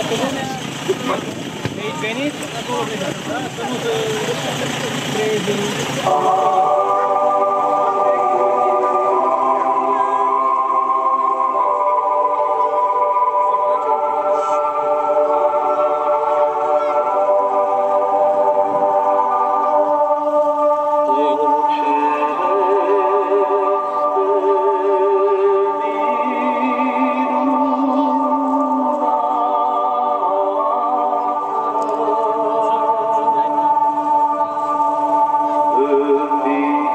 Veniți acolo, să nu se creeze. Be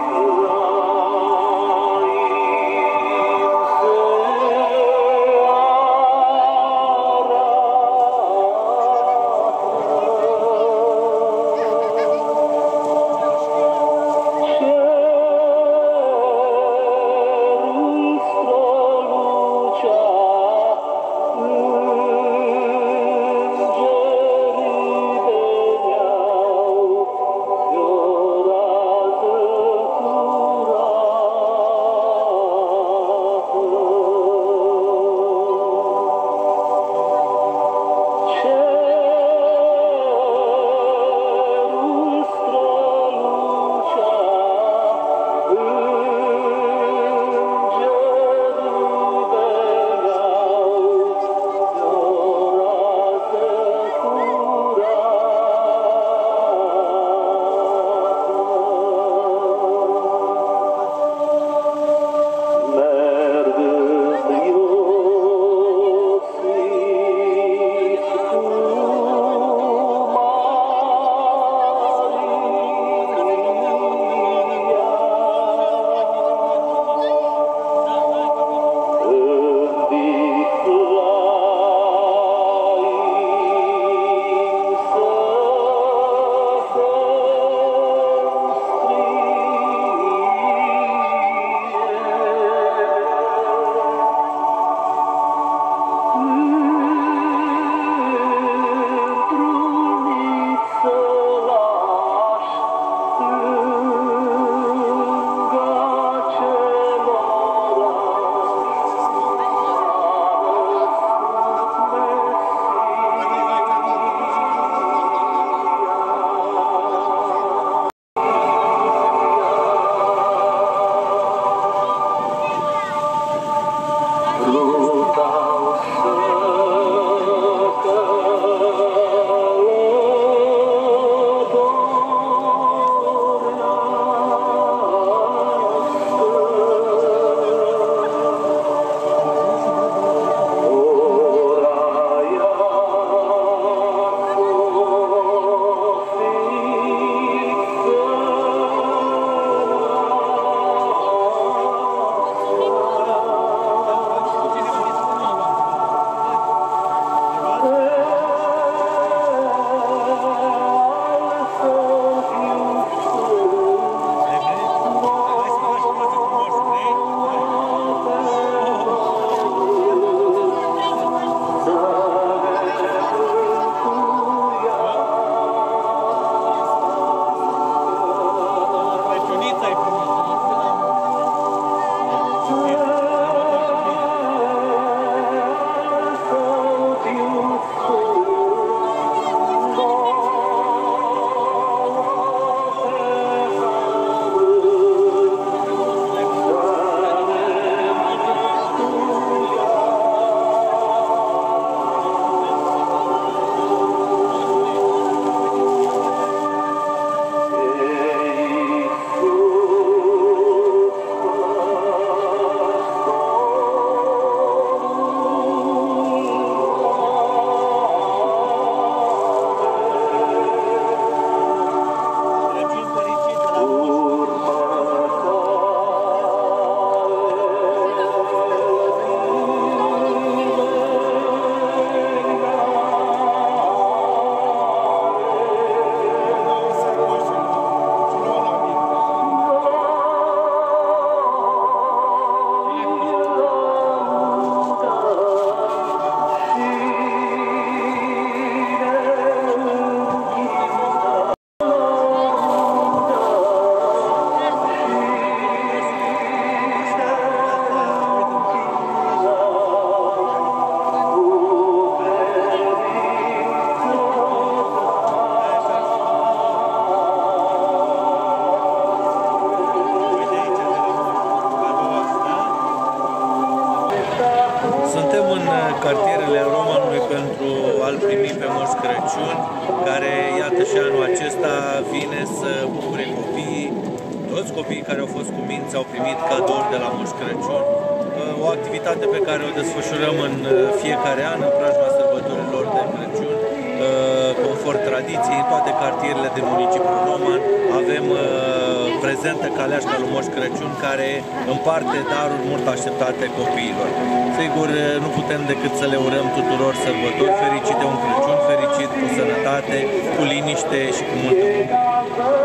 anual primim pe Moș Crăciun, care, iată, și anul acesta vine să bucure copiii. Toți copiii care au fost cuminți au primit cadouri de la Moș Crăciun. O activitate pe care o desfășurăm în fiecare an, în preajma sărbătorilor de Crăciun, conform tradiției, în toate cartierele din municipiul Roman. Avem prezentă caleașca lui Moș Crăciun, care împarte daruri mult așteptate copiilor. Sigur, nu putem decât să le urăm tuturor sărbători fericite, un Crăciun fericit, cu sănătate, cu liniște și cu multă bucurie.